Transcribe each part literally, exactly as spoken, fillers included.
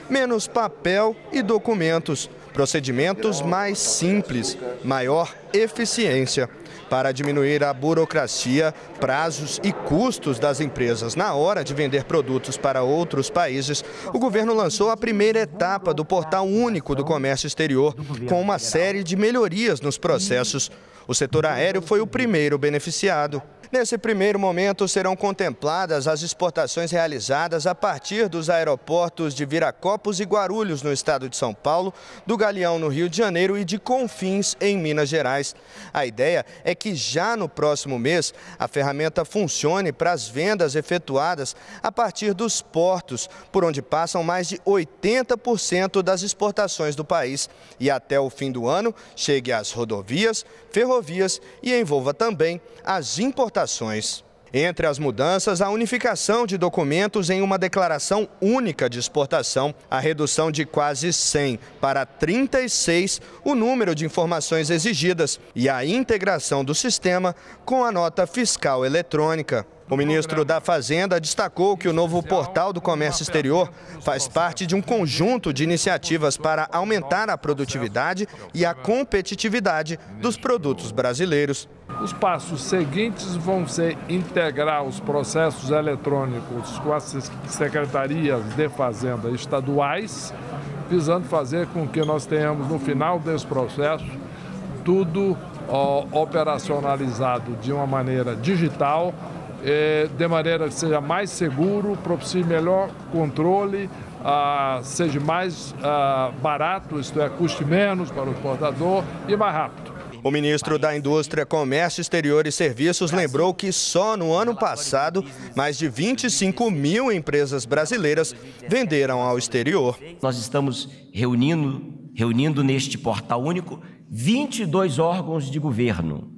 menos papel e documentos, procedimentos mais simples, maior eficiência. Para diminuir a burocracia, prazos e custos das empresas na hora de vender produtos para outros países, o governo lançou a primeira etapa do Portal Único do Comércio Exterior, com uma série de melhorias nos processos. O setor aéreo foi o primeiro beneficiado. Nesse primeiro momento, serão contempladas as exportações realizadas a partir dos aeroportos de Viracopos e Guarulhos, no estado de São Paulo, do Galeão, no Rio de Janeiro, e de Confins, em Minas Gerais. A ideia é que já no próximo mês, a ferramenta funcione para as vendas efetuadas a partir dos portos, por onde passam mais de oitenta por cento das exportações do país. E até o fim do ano, chegue às rodovias, ferrovias e envolva também as importações. Entre as mudanças, a unificação de documentos em uma declaração única de exportação, a redução de quase cem para trinta e seis o número de informações exigidas e a integração do sistema com a nota fiscal eletrônica. O ministro da Fazenda destacou que o novo Portal do Comércio Exterior faz parte de um conjunto de iniciativas para aumentar a produtividade e a competitividade dos produtos brasileiros. Os passos seguintes vão ser integrar os processos eletrônicos com as secretarias de Fazenda estaduais, visando fazer com que nós tenhamos, no final desse processo, tudo ó, operacionalizado de uma maneira digital, de maneira que seja mais seguro, propicie melhor controle, ah, seja mais ah, barato, isto é, custe menos para o exportador e mais rápido. O ministro da Indústria, Comércio Exterior e Serviços lembrou que só no ano passado, mais de vinte e cinco mil empresas brasileiras venderam ao exterior. Nós estamos reunindo, reunindo neste portal único vinte e dois órgãos de governo.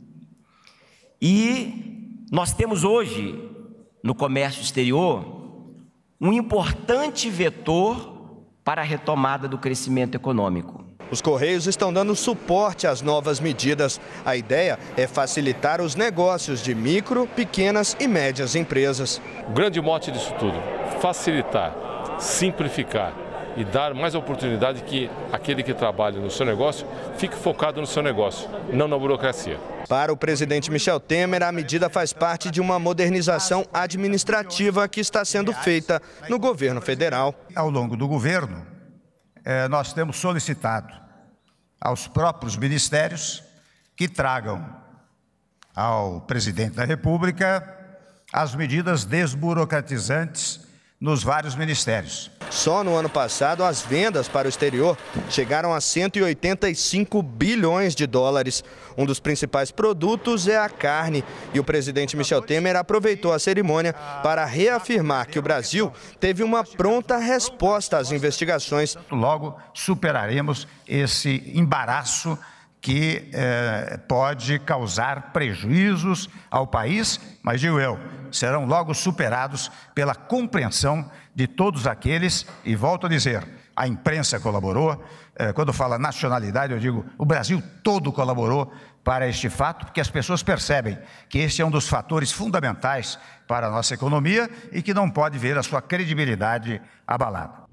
E nós temos hoje, no comércio exterior, um importante vetor para a retomada do crescimento econômico. Os Correios estão dando suporte às novas medidas. A ideia é facilitar os negócios de micro, pequenas e médias empresas. O grande mote disso tudo, facilitar, simplificar e dar mais oportunidade que aquele que trabalha no seu negócio fique focado no seu negócio, não na burocracia. Para o presidente Michel Temer, a medida faz parte de uma modernização administrativa que está sendo feita no governo federal. Ao longo do governo, nós temos solicitado aos próprios ministérios que tragam ao presidente da República as medidas desburocratizantes nos vários ministérios. Só no ano passado, as vendas para o exterior chegaram a cento e oitenta e cinco bilhões de dólares. Um dos principais produtos é a carne. E o presidente Michel Temer aproveitou a cerimônia para reafirmar que o Brasil teve uma pronta resposta às investigações. Logo superaremos esse embaraço que eh, pode causar prejuízos ao país, mas digo eu, serão logo superados pela compreensão de todos aqueles, e volto a dizer, a imprensa colaborou, eh, quando fala nacionalidade eu digo, o Brasil todo colaborou para este fato, porque as pessoas percebem que esse é um dos fatores fundamentais para a nossa economia e que não pode ver a sua credibilidade abalada.